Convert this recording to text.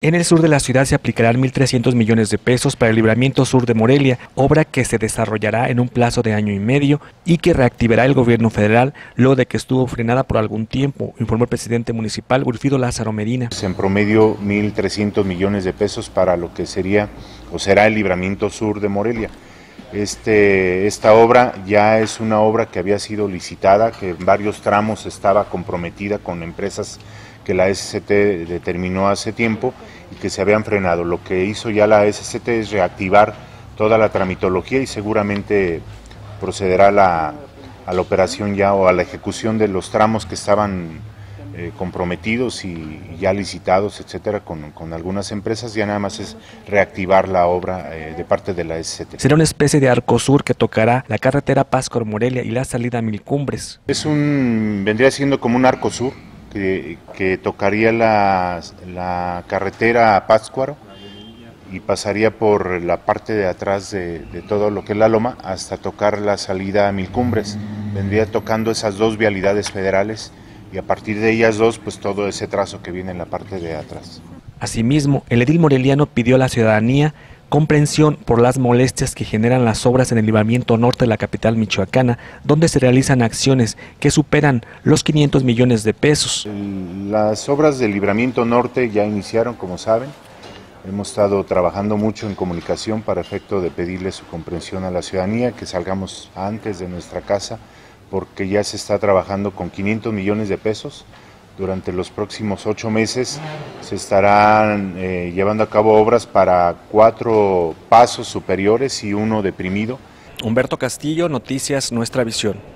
En el sur de la ciudad se aplicarán 1.300 millones de pesos para el libramiento sur de Morelia, obra que se desarrollará en un plazo de año y medio y que reactivará el gobierno federal luego de que estuvo frenada por algún tiempo, informó el presidente municipal Wilfrido Lázaro Medina. En promedio 1.300 millones de pesos para lo que sería o será el libramiento sur de Morelia. Esta obra ya es una obra que había sido licitada, que en varios tramos estaba comprometida con empresas que la SCT determinó hace tiempo y que se habían frenado. Lo que hizo ya la SCT es reactivar toda la tramitología y seguramente procederá a la operación ya o a la ejecución de los tramos que estaban comprometidos y ya licitados, etcétera, con algunas empresas. Ya nada más es reactivar la obra de parte de la SCT. Será una especie de arco sur que tocará la carretera Pátzcuaro-Morelia y la salida a Mil Cumbres. Vendría siendo como un arco sur que tocaría la carretera a Pátzcuaro y pasaría por la parte de atrás de todo lo que es la loma hasta tocar la salida a Mil Cumbres. Vendría tocando esas dos vialidades federales y a partir de ellas dos, pues todo ese trazo que viene en la parte de atrás. Asimismo, el edil moreliano pidió a la ciudadanía comprensión por las molestias que generan las obras en el libramiento norte de la capital michoacana, donde se realizan acciones que superan los 500 millones de pesos. Las obras del libramiento norte ya iniciaron, como saben. Hemos estado trabajando mucho en comunicación para efecto de pedirle su comprensión a la ciudadanía, que salgamos antes de nuestra casa, porque ya se está trabajando con 500 millones de pesos. Durante los próximos 8 meses se estarán llevando a cabo obras para 4 pasos superiores y 1 deprimido. Humberto Castillo, Noticias Nuestra Visión.